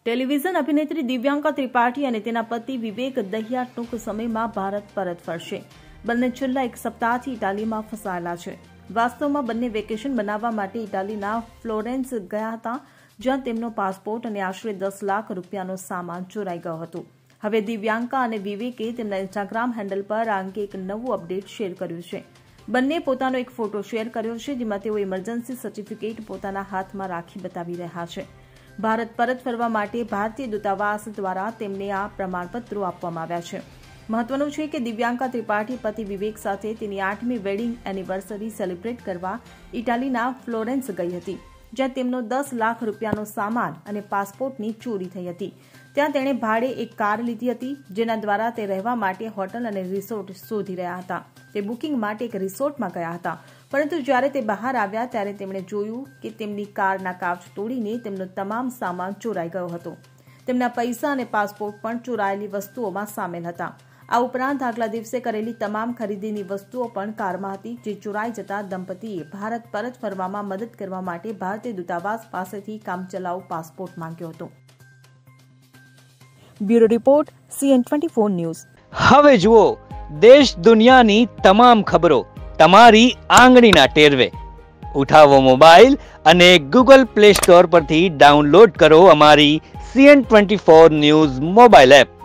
Television અભિનેત્રી દિવ્યાંકા ત્રિપાઠી અને તેના પતિ વિવેક દહિયા ટૂંક સમયમાં ભારત પરત ફરશે. બંને છેલ્લા એક સપ્તાહથી ઇટાલીમાં ફસાયેલા છે. વાસ્તવમાં બંને વેકેશન બનાવવા માટે ઇટાલીના ફ્લોરેન્સ ગયા હતા, જ્યાં તેમનો પાસપોર્ટ અને આશરે 10 લાખ રૂપિયાનો સામાન ચોરાઈ ગયો હતો. હવે દિવ્યાંકા અને વિવેકે તેમના ઇન્સ્ટાગ્રામ હેન્ડલ પર આ અંગે એક નવું અપડેટ શેર કર્યું છે. બંને પોતાનો એક ફોટો શેર કર્યો છે, જેમાં તેઓ ઇમરજન્સી સર્ટિફિકેટ પોતાના હાથમાં રાખી બતાવી રહ્યા છે. ભારત પરત ફરવા માટે ભારતીય દૂતાવાસ દ્વારા તેમને આ પ્રમાણપત્રો આપવામાં આવ્યા છે. મહત્વનું છે કે દિવ્યાંકા ત્રિપાઠી પતિ વિવેક સાથે તેની 8મી વેડિંગ એનિવર્સરી સેલિબ્રેટ કરવા ઇટાલીના ફ્લોરેન્સ ગઈ હતી, જ્યાં તેમનો 10 લાખ રૂપિયાનો સામાન અને પાસપોર્ટની ચોરી થઈ હતી. ત્યાં તેણે ભાડે એક કાર લીધી હતી, જેના દ્વારા તે રહેવા માટે હોટલ અને રિસોર્ટ શોધી રહ્યા હતા. તે બુકિંગ માટે એક રિસોર્ટમાં ગયા હતા, પરંતુ જ્યારે તે બહાર આવ્યા ત્યારે તેમણે જોયું કે તેમની કારના કાચ તોડીને તેમનો તમામ સામાન ચોરાઈ ગયો હતો. તેમના પૈસા અને પાસપોર્ટ પણ ચોરાયેલી વસ્તુઓમાં સામેલ હતા. આ ઉપરાંત આગલા દિવસે કરેલી તમામ ખરીદીની વસ્તુઓ પણ કારમાં હતી, જે ચોરાઈ જતા દંપતીએ ભારત પરત ફરવામાં મદદ કરવા માટે ભારતીય દૂતાવાસ પાસેથી કામચલાઉ પાસપોર્ટ માંગ્યો હતો. Bureau report CN24 news. હવે જુઓ દેશ દુનિયાની તમામ ખબરો તમારી આંગળીના ટેરવે. ઉઠાવો મોબાઈલ અને Google Play Store પરથી ડાઉનલોડ કરો અમારી CN24 ન્યૂઝ મોબાઈલ એપ.